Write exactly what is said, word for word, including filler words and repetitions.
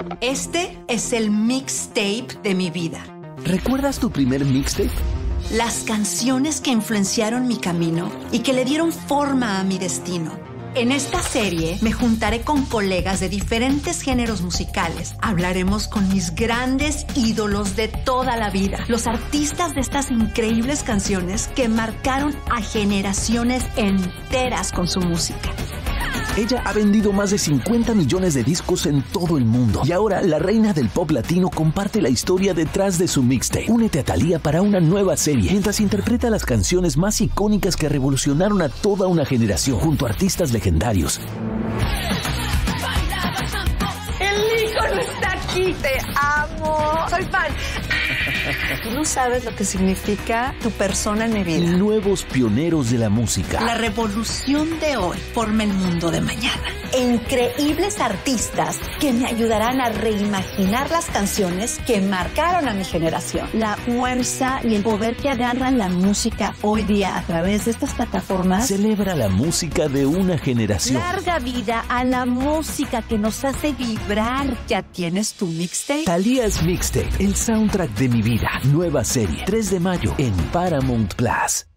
Este es el mixtape de mi vida. ¿Recuerdas tu primer mixtape? Las canciones que influenciaron mi camino y que le dieron forma a mi destino. En esta serie me juntaré con colegas de diferentes géneros musicales. Hablaremos con mis grandes ídolos de toda la vida, los artistas de estas increíbles canciones que marcaron a generaciones enteras con su música. Ella ha vendido más de cincuenta millones de discos en todo el mundo. Y ahora la reina del pop latino comparte la historia detrás de su mixtape. Únete a Thalía para una nueva serie, mientras interpreta las canciones más icónicas que revolucionaron a toda una generación, junto a artistas legendarios. ¡El ícono está aquí! ¡Te amo! ¡Soy fan! Tú no sabes lo que significa tu persona en mi vida. Y nuevos pioneros de la música. La revolución de hoy forma el mundo de mañana. E increíbles artistas que me ayudarán a reimaginar las canciones que marcaron a mi generación. La fuerza y el poder que agarran la música hoy día a través de estas plataformas. Celebra la música de una generación. Larga vida a la música que nos hace vibrar. ¿Ya tienes tu mixtape? Thalía's Mixtape, el soundtrack de mi vida. Nueva serie, tres de mayo en Paramount Plus.